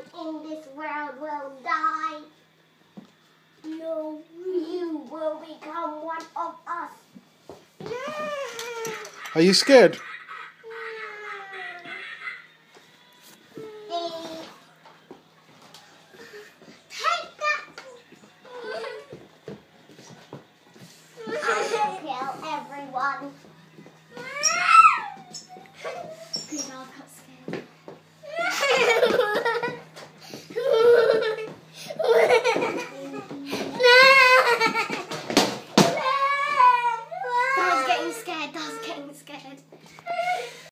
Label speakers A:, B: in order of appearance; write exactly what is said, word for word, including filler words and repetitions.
A: in this world will die. No, you will become one of us.
B: Are you scared?